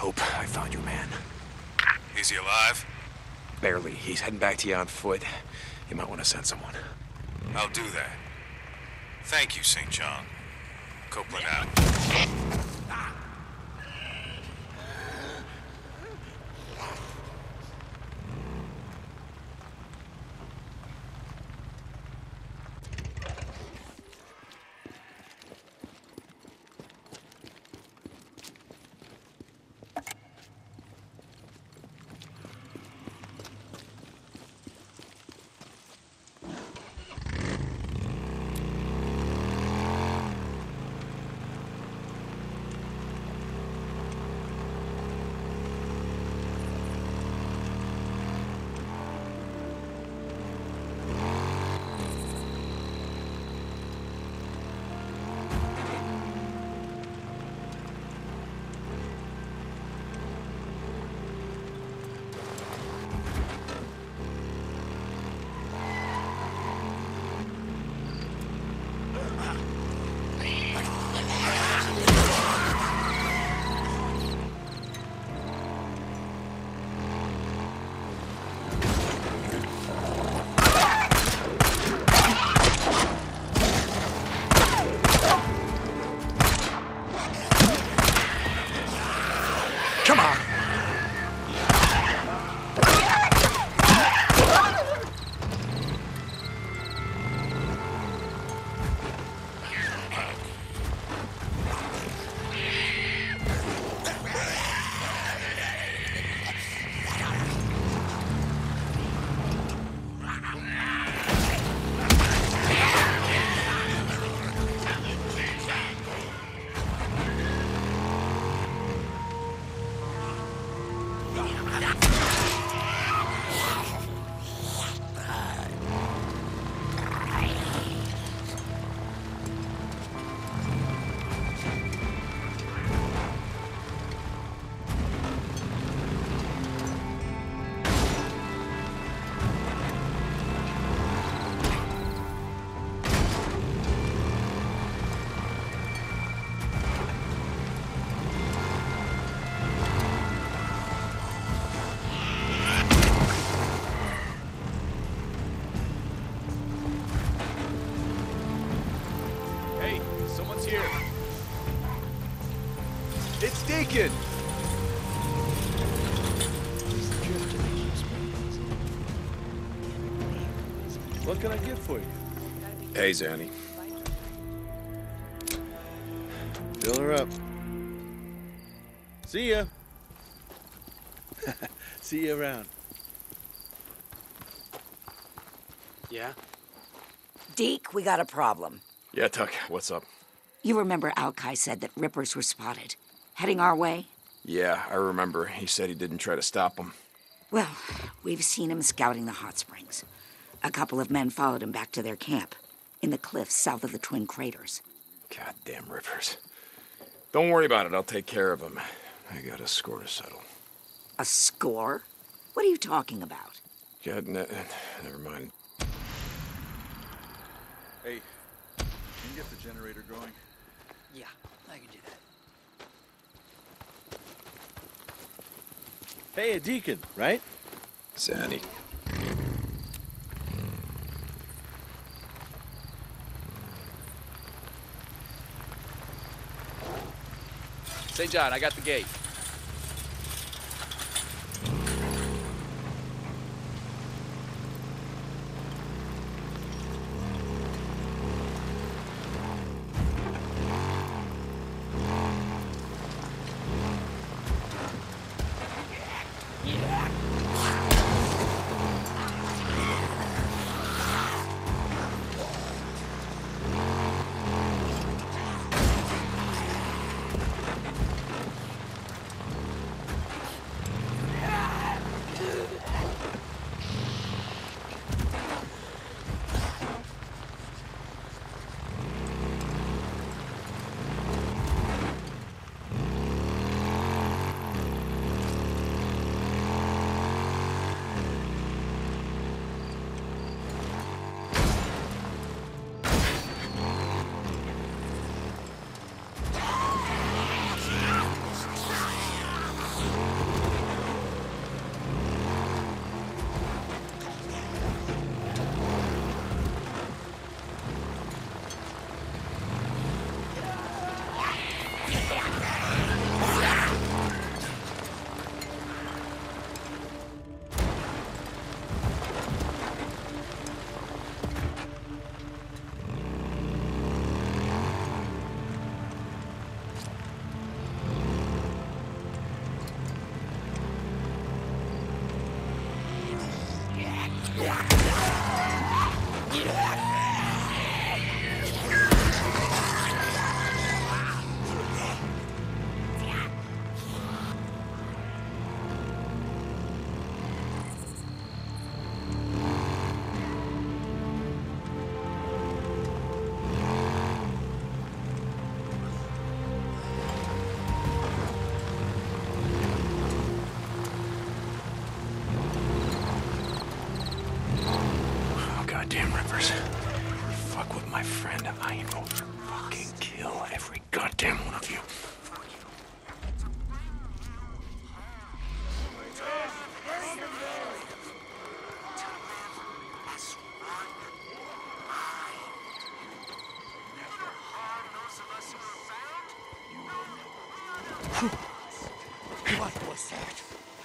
hope I found your man. Is he alive? Barely. He's heading back to you on foot. You might want to send someone. I'll do that. Thank you, St. John. Copeland out. It's Deacon! What can I get for you? Hey, Zanny. Fill her up. See ya. See you around. Yeah? Deke, we got a problem. Yeah, Tuck, what's up? You remember Alki said that Rippers were spotted, heading our way? Yeah, I remember. He said he didn't try to stop them. Well, we've seen him scouting the hot springs. A couple of men followed him back to their camp, in the cliffs south of the Twin Craters. Goddamn Rippers. Don't worry about it, I'll take care of him. I got a score to settle. A score? What are you talking about? God, never mind. Hey, can you get the generator going? Yeah, I can do that. Hey, a Deacon, right? Zanny. St. John, I got the gate. Goddamn Rippers. You fuck with my friend, I am going to fucking kill every goddamn one of you. What was that?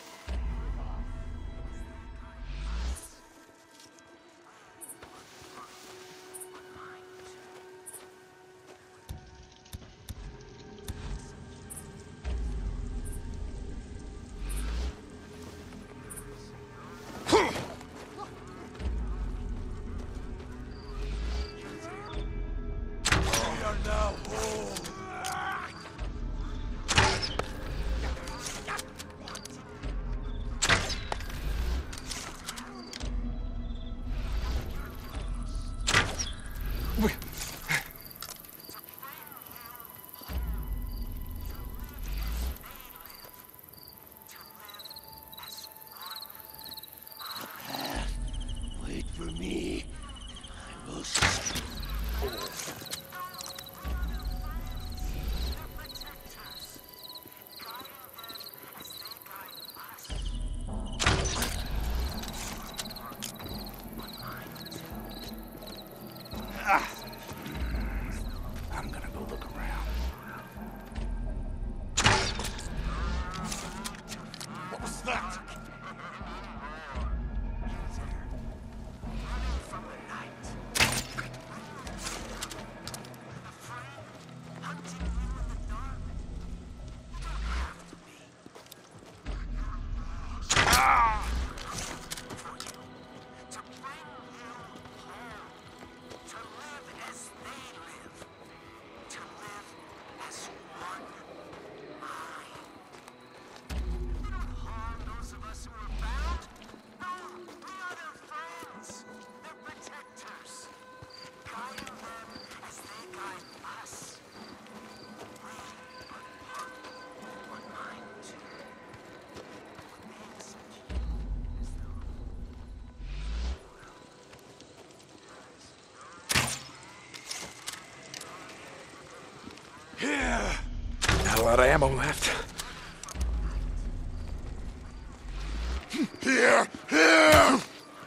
Wait for me. I will see. I'm gonna go look around. What was that? Yeah. Not a lot of ammo left. Here! Here!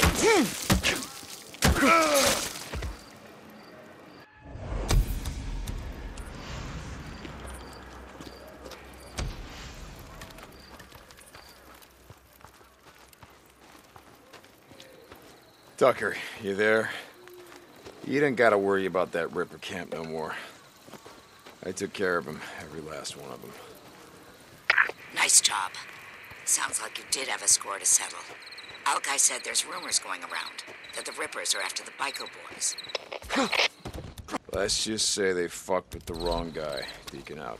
Tucker, you there? You didn't gotta worry about that Ripper camp no more. I took care of them, every last one of them. Nice job. Sounds like you did have a score to settle. Alki said there's rumors going around that the Rippers are after the Bico boys. Let's just say they fucked with the wrong guy. Deacon out.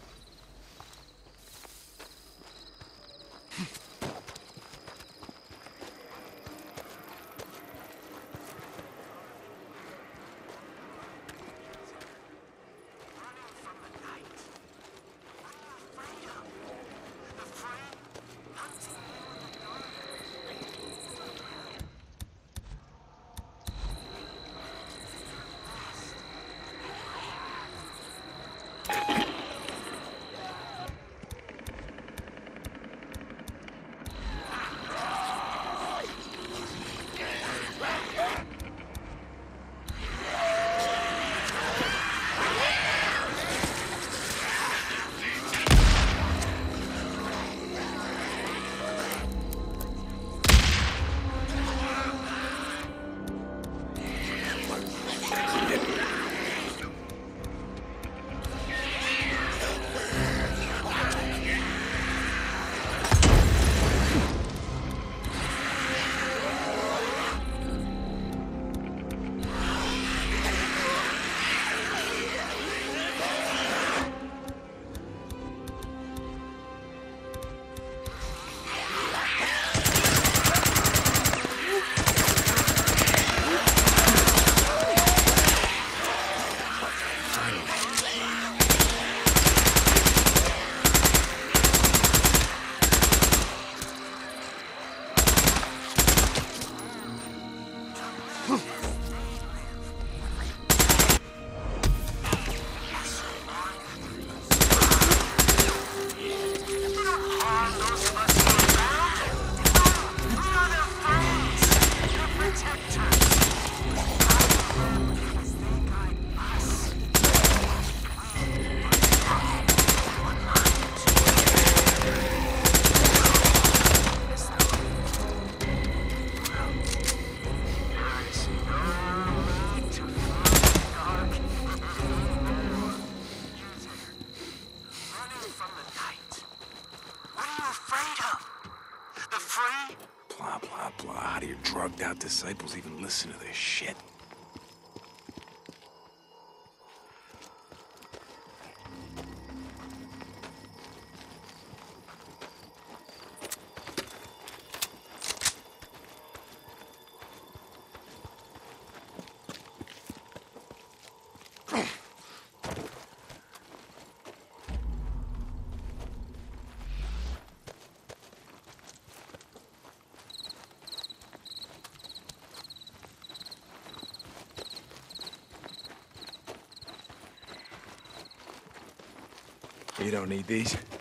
drugged out disciples even listen to this shit? You don't need these?